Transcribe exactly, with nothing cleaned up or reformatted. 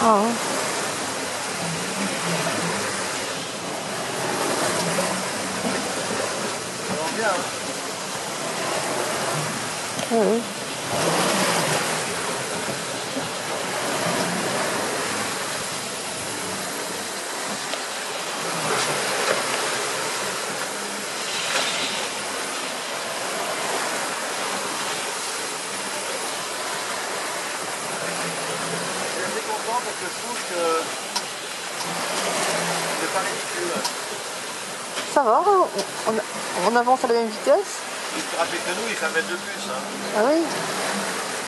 Ah. Ça va bien, hein? Oui. Parce que je trouve que c'est pas ridicule. Ça va, on, on, on avance à la même vitesse. Plus rapide que nous, il fait un mètre de plus. Hein. Ah oui.